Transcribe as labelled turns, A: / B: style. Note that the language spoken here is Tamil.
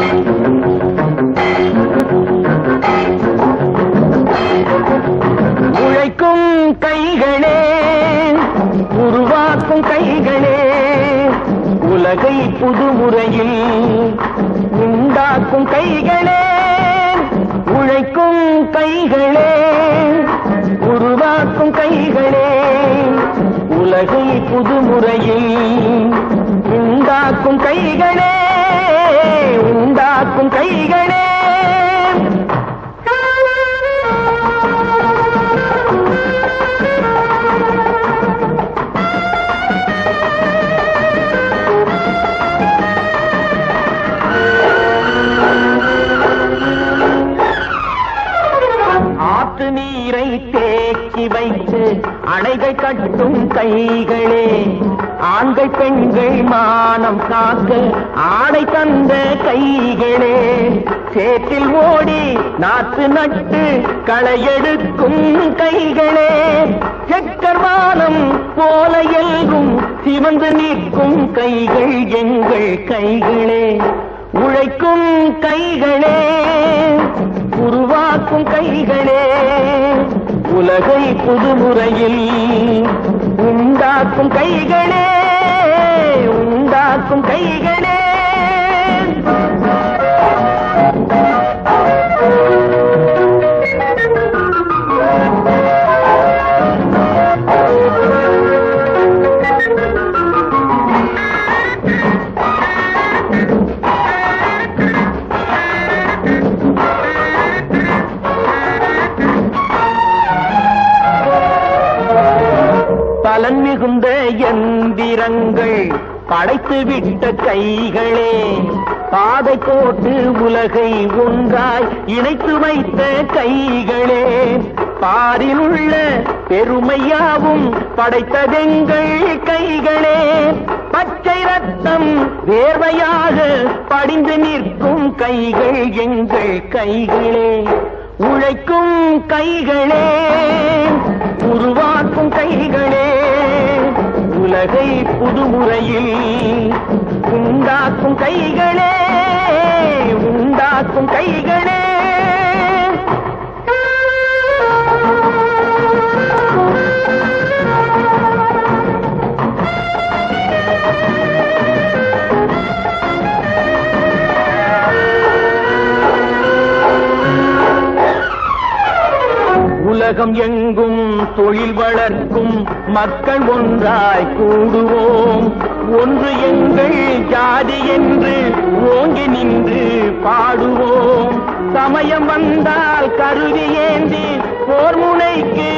A: உழைக்கும் கைகளே, உருவாக்கும் கைகளே, உலகை புதுமுறையில் உண்டாக்கும் கைகளே. உழைக்கும் கைகளே, உருவாக்கும் கைகளே, உலகை புதுமுறையில் உண்டாக்கும் கைகளே, உண்டாக்கும் கைகளே. ஆற்று நீரை தேக்கி வைத்து அணைகள் கட்டும் கைகளே, ஆண்கள் பெண்கள் மானம் காக்க ஆடை தந்த கைகளே, சேற்றில் ஓடி நாற்று நட்டு களையெடுக்கும் கைகளே, செக்கர்வானம் போல எல்கும் சிவந்து நிற்கும் கைகள் எங்கள் கைகளே. உழைக்கும் கைகளே, உருவாக்கும் கைகளே, உலகை புதுமுறையில் உண்டாக்கும் கைகளே, உண்டாக்கும் கைகளே. பலன் மிகுந்த எந்திரங்கள் படைத்து விட்ட கைகளே, பாதை போட்டு உலகை ஒன்றாய் இணைத்து வைத்த கைகளே, பாரில் உள்ள பெருமையாவும் படைத்ததெங்கள் கைகளே, பச்சை ரத்தம் வேர்வையாக படிந்து நிற்கும் கைகள் எங்கள் கைகளே. உழைக்கும் கைகளே, உருவாக்கும் கைகளே, உலகை புதுமுறையில் உண்டாக்கும் கைகளே, உண்டாக்கும் கைகளே. உலகம் எங்கும் தொழில் வளர்க்கும் மக்கள் ஒன்றாய் கூடுவோம், ஒன்று எங்கள் ஜாதி என்று ஓங்கி நின்று பாடுவோம். சமயம் வந்தால் கருவி ஏந்தி போர் முனைக்கு